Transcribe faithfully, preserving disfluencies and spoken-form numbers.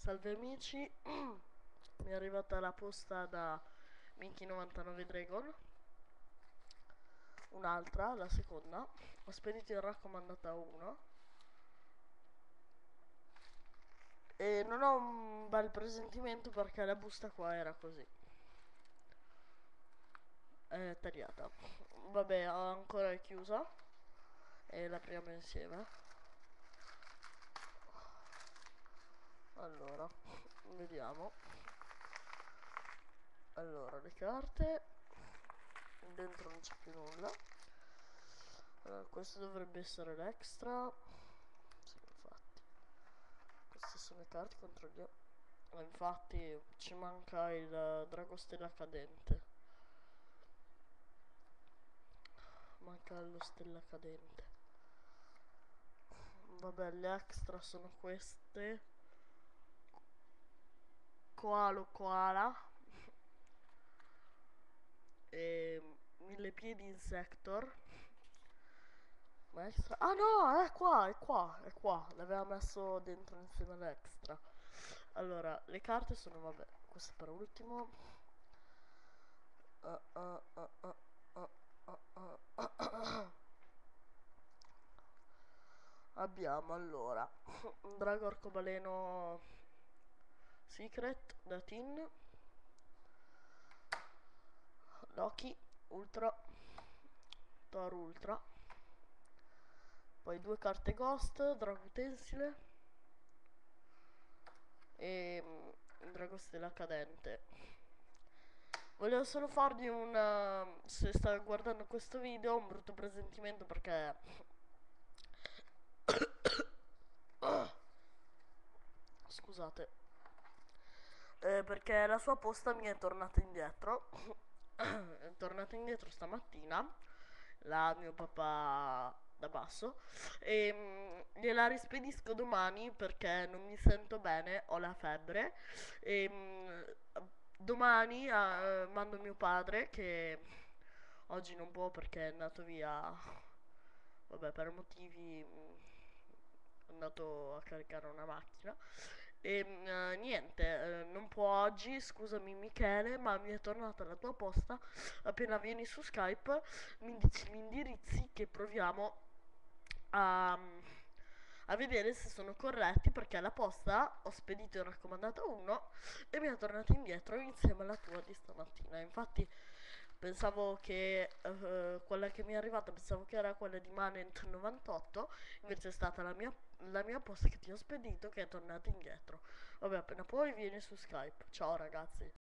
Salve amici, mi è arrivata la posta da Minky novantanove Dragon, un'altra, la seconda. Ho spedito in raccomandata uno e non ho un bel presentimento perché la busta qua era così, è tagliata. Vabbè, ancora è chiusa e l'apriamo insieme. Allora, vediamo. Allora, le carte, dentro non c'è più nulla. Allora, questo dovrebbe essere l'extra. Sì, infatti. Queste sono le carte, controlliamo. Ah, infatti ci manca il Dragostella cadente. Manca lo stella cadente. Vabbè, le extra sono queste. Koalo koala. E mille piedi insector. Ma extra. Ah no, è qua, è qua, è qua. L'aveva messo dentro insieme all'extra. Allora, le carte sono, vabbè, questo per ultimo. Uh, uh, uh, uh, uh, uh, uh, uh. Abbiamo allora un drago arcobaleno secret da tin, Loki ultra, Thor ultra, poi due carte ghost, drago utensile e un drago stella cadente. Volevo solo fargli un, uh, se sta guardando questo video, un brutto presentimento perché scusate, eh, perché la sua posta mi è tornata indietro. È tornata indietro stamattina, la mio papà da basso, e mm, gliela rispedisco domani perché non mi sento bene, ho la febbre, e mm, domani eh, mando mio padre che oggi non può perché è andato via, vabbè, per motivi, mm, è andato a caricare una macchina e uh, niente, uh, non può oggi, scusami Michele, ma mi è tornata la tua posta. Appena vieni su Skype mi dici gli indirizzi che proviamo a, a vedere se sono corretti, perché la posta ho spedito in raccomandata uno e mi è tornata indietro insieme alla tua di stamattina. Infatti pensavo che uh, quella che mi è arrivata, pensavo che era quella di Manent novantotto, invece è stata la mia, la mia posta che ti ho spedito che è tornata indietro. Vabbè, appena poi vieni su Skype. Ciao ragazzi.